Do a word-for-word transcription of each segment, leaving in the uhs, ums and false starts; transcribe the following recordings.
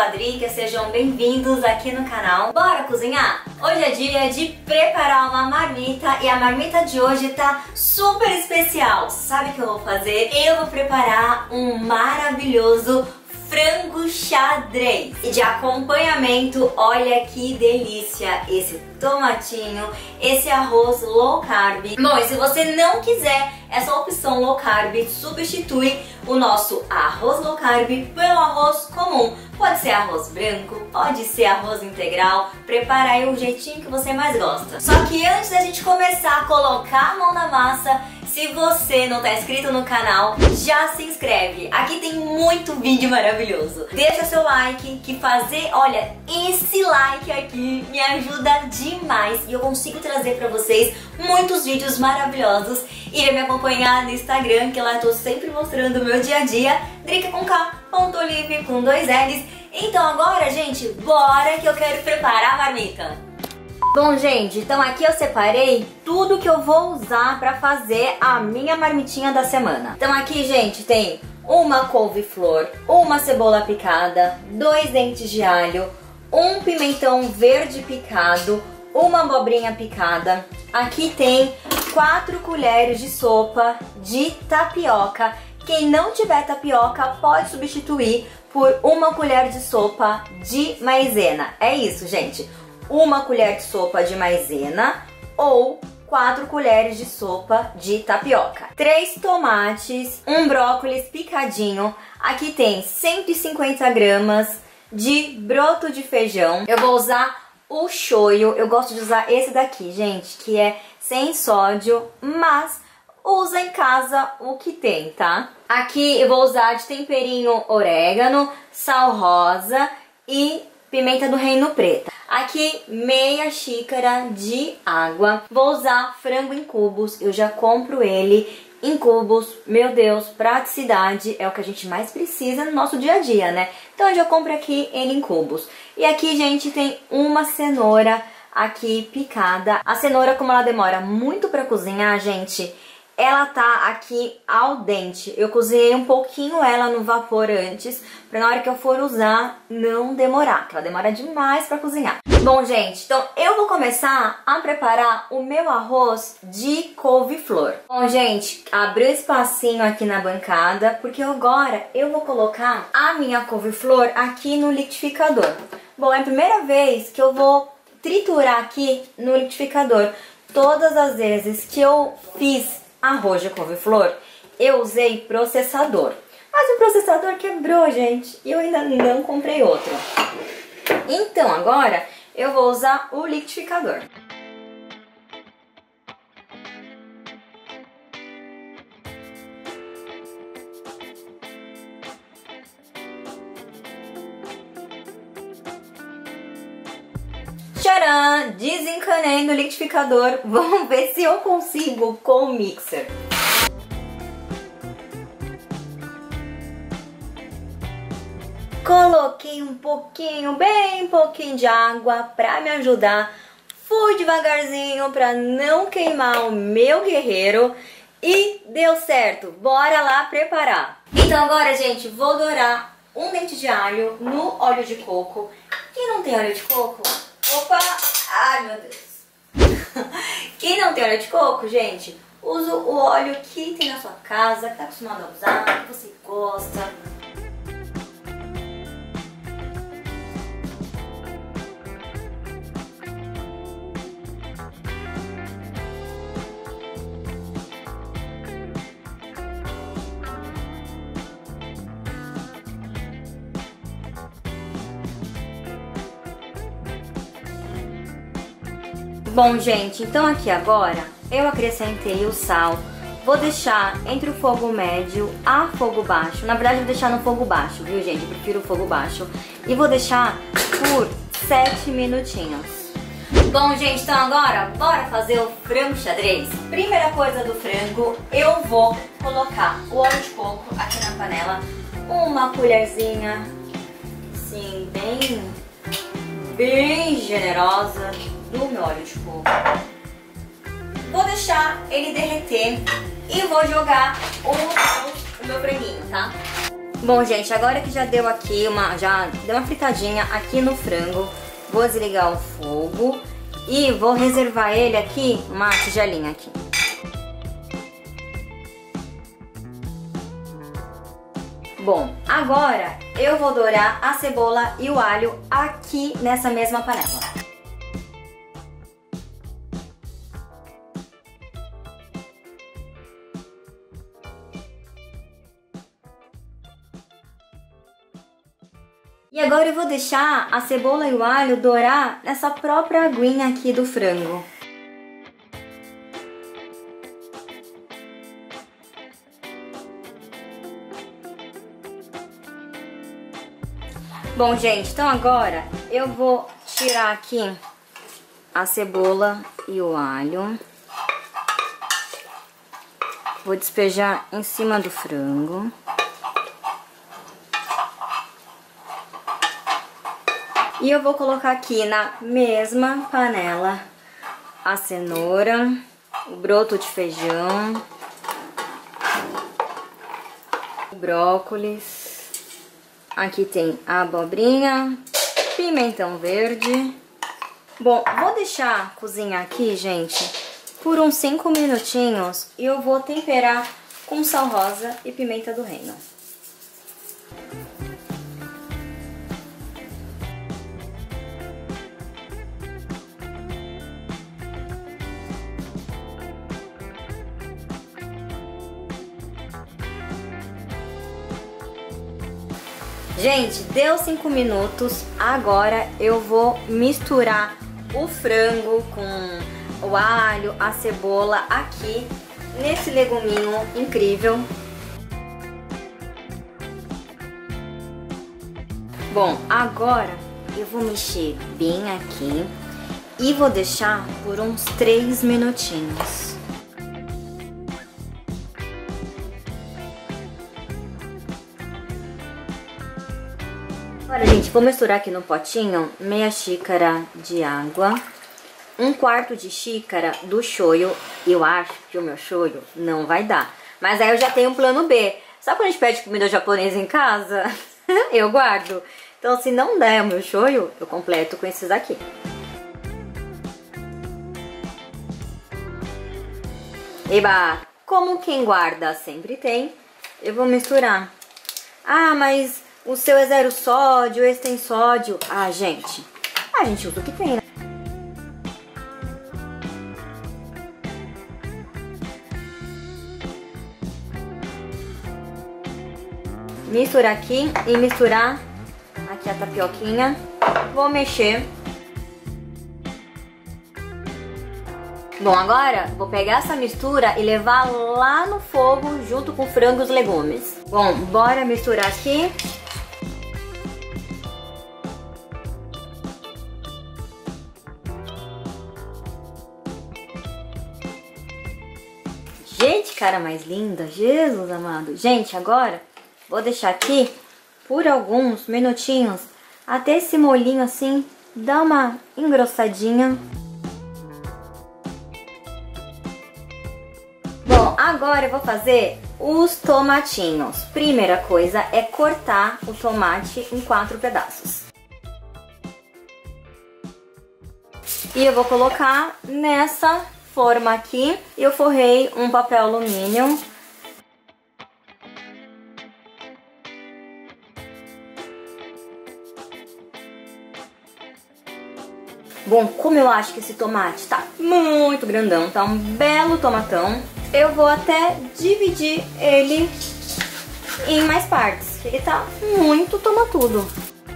a Drica, sejam bem-vindos aqui no canal. Bora cozinhar? Hoje é dia de preparar uma marmita e a marmita de hoje tá super especial. Sabe o que eu vou fazer? Eu vou preparar um maravilhoso frango xadrez. E de acompanhamento, olha que delícia esse tomatinho, esse arroz low carb. Bom, e se você não quiser essa opção low carb, substitui o nosso arroz low carb pelo arroz comum. Pode ser arroz branco, pode ser arroz integral, prepara aí o jeitinho que você mais gosta. Só que antes da gente começar a colocar a mão na massa, se você não tá inscrito no canal, já se inscreve. Aqui tem muito vídeo maravilhoso. Deixa seu like, que fazer, olha, esse like aqui me ajuda demais. E eu consigo trazer pra vocês muitos vídeos maravilhosos. E vai me acompanhar no Instagram, que lá eu tô sempre mostrando o meu dia a dia. Drica com K, ponto Olive, com dois L's. Então agora, gente, bora que eu quero preparar a marmita. Bom, gente, então aqui eu separei tudo que eu vou usar pra fazer a minha marmitinha da semana. Então aqui, gente, tem uma couve-flor, uma cebola picada, dois dentes de alho, um pimentão verde picado, uma abobrinha picada. Aqui tem quatro colheres de sopa de tapioca. Quem não tiver tapioca pode substituir por uma colher de sopa de maisena. É isso, gente. Uma colher de sopa de maisena ou quatro colheres de sopa de tapioca. Três tomates, um brócolis picadinho. Aqui tem cento e cinquenta gramas de broto de feijão. Eu vou usar o shoyu. Eu gosto de usar esse daqui, gente, que é sem sódio, mas usa em casa o que tem, tá? Aqui eu vou usar de temperinho orégano, sal rosa e pimenta do reino preta. Aqui meia xícara de água. Vou usar frango em cubos. Eu já compro ele em cubos. Meu Deus, praticidade é o que a gente mais precisa no nosso dia a dia, né? Então eu já compro aqui ele em cubos. E aqui, gente, tem uma cenoura aqui picada. A cenoura, como ela demora muito pra cozinhar, gente, ela tá aqui al dente. Eu cozinhei um pouquinho ela no vapor antes, pra na hora que eu for usar não demorar, porque ela demora demais pra cozinhar. Bom, gente, então eu vou começar a preparar o meu arroz de couve-flor. Bom, gente, abri um espacinho aqui na bancada, porque agora eu vou colocar a minha couve-flor aqui no liquidificador. Bom, é a primeira vez que eu vou triturar aqui no liquidificador. Todas as vezes que eu fiz arroz de couve-flor, eu usei processador. Mas o processador quebrou, gente, e eu ainda não comprei outro. Então agora eu vou usar o liquidificador. Tcharam! Desencanei no liquidificador. Vamos ver se eu consigo com o mixer. Coloquei um pouquinho, bem pouquinho de água pra me ajudar. Fui devagarzinho pra não queimar o meu guerreiro. E deu certo. Bora lá preparar. Então agora, gente, vou dourar um dente de alho no óleo de coco. Quem não tem óleo de coco... Opa! Ai, meu Deus! Quem não tem óleo de coco, gente, usa o óleo que tem na sua casa, que tá acostumado a usar, que você gosta. Bom, gente, então aqui agora eu acrescentei o sal. Vou deixar entre o fogo médio a fogo baixo. Na verdade, eu vou deixar no fogo baixo, viu, gente? Eu prefiro o fogo baixo. E vou deixar por sete minutinhos. Bom, gente, então agora bora fazer o frango xadrez. Primeira coisa do frango, eu vou colocar o óleo de coco aqui na panela. Uma colherzinha, assim, bem, bem generosa do meu óleo de coco. Vou deixar ele derreter e vou jogar o, o meu franguinho, tá? Bom, gente, agora que já deu aqui uma, já deu uma fritadinha aqui no frango, vou desligar o fogo e vou reservar ele aqui, uma tigelinha aqui. Bom, agora eu vou dourar a cebola e o alho aqui nessa mesma panela. E agora eu vou deixar a cebola e o alho dourar nessa própria aguinha aqui do frango. Bom, gente, então agora eu vou tirar aqui a cebola e o alho. Vou despejar em cima do frango. E eu vou colocar aqui na mesma panela a cenoura, o broto de feijão, o brócolis. Aqui tem a abobrinha, pimentão verde. Bom, vou deixar cozinhar aqui, gente, por uns cinco minutinhos e eu vou temperar com sal rosa e pimenta do reino. Gente, deu cinco minutos, agora eu vou misturar o frango com o alho, a cebola aqui nesse leguminho incrível. Bom, agora eu vou mexer bem aqui e vou deixar por uns três minutinhos. Agora, gente, vou misturar aqui no potinho meia xícara de água, um quarto de xícara do shoyu. Eu acho que o meu shoyu não vai dar, mas aí eu já tenho um plano B. Sabe quando a gente pede comida japonesa em casa? Eu guardo. Então, se não der o meu shoyu, eu completo com esses aqui. Eba! Como quem guarda sempre tem, eu vou misturar. Ah, mas o seu é zero sódio, esse tem sódio. Ah, gente, a gente usa o que tem, né? Misturar aqui e misturar aqui a tapioquinha. Vou mexer. Bom, agora vou pegar essa mistura e levar lá no fogo junto com o frango e os legumes. Bom, bora misturar aqui. Gente, cara mais linda, Jesus amado. Gente, agora vou deixar aqui por alguns minutinhos até esse molhinho assim dar uma engrossadinha. Bom, agora eu vou fazer os tomatinhos. Primeira coisa é cortar o tomate em quatro pedaços. E eu vou colocar nessa forma aqui. Eu forrei um papel alumínio. Bom, como eu acho que esse tomate tá muito grandão, tá um belo tomatão, eu vou até dividir ele em mais partes. Ele tá muito tomatudo.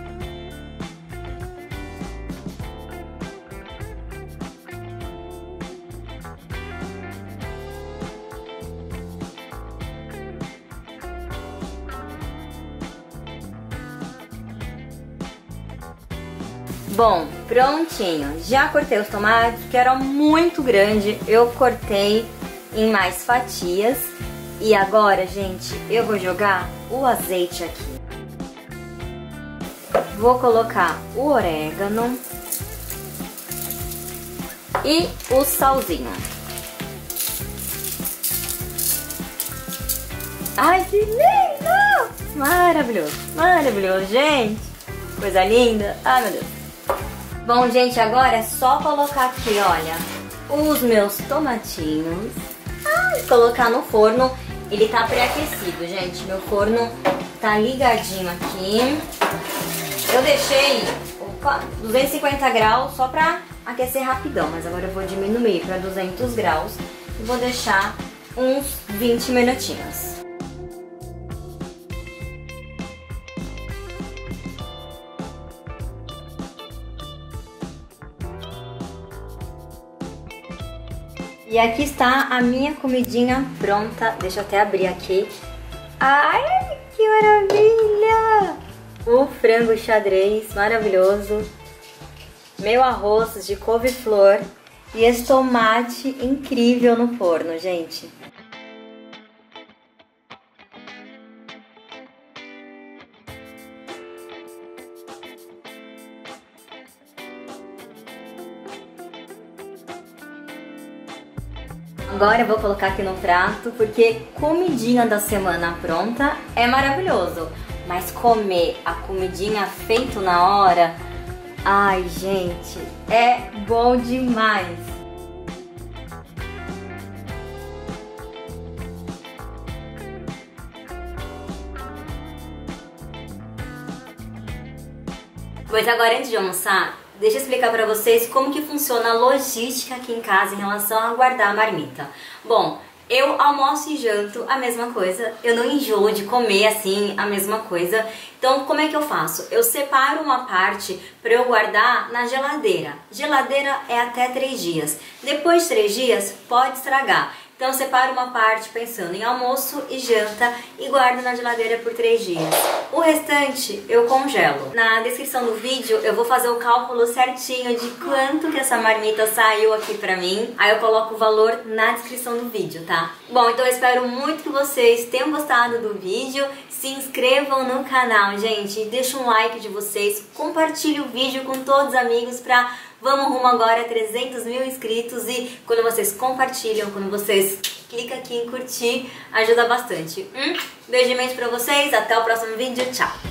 Bom, prontinho. Já cortei os tomates, que era muito grande. Eu cortei em mais fatias. E agora, gente, eu vou jogar o azeite aqui. Vou colocar o orégano e o salzinho. Ai, que lindo! Maravilhoso, maravilhoso, gente. Coisa linda. Ai, meu Deus. Bom, gente, agora é só colocar aqui, olha, os meus tomatinhos. Ah, e colocar no forno. Ele tá pré-aquecido, gente. Meu forno tá ligadinho aqui. Eu deixei opa, duzentos e cinquenta graus só pra aquecer rapidão. Mas agora eu vou diminuir pra duzentos graus e vou deixar uns vinte minutinhos. E aqui está a minha comidinha pronta. Deixa eu até abrir aqui. Ai, que maravilha! O frango xadrez, maravilhoso. Meu arroz de couve-flor. E esse tomate incrível no forno, gente. Agora eu vou colocar aqui no prato, porque comidinha da semana pronta é maravilhoso. Mas comer a comidinha feita na hora, ai gente, é bom demais. Pois agora, antes de almoçar, deixa eu explicar pra vocês como que funciona a logística aqui em casa em relação a guardar a marmita. Bom, eu almoço e janto a mesma coisa, eu não enjoo de comer assim a mesma coisa. Então, como é que eu faço? Eu separo uma parte para eu guardar na geladeira. Geladeira é até três dias. Depois de três dias, pode estragar. Então, eu separo uma parte pensando em almoço e janta e guardo na geladeira por três dias. O restante eu congelo. Na descrição do vídeo eu vou fazer o cálculo certinho de quanto que essa marmita saiu aqui pra mim. Aí eu coloco o valor na descrição do vídeo, tá? Bom, então eu espero muito que vocês tenham gostado do vídeo. Se inscrevam no canal, gente. Deixa um like de vocês. Compartilhe o vídeo com todos os amigos pra... Vamos rumo agora a trezentos mil inscritos e quando vocês compartilham, quando vocês clicam aqui em curtir, ajuda bastante. Um beijo imenso pra vocês, até o próximo vídeo, tchau!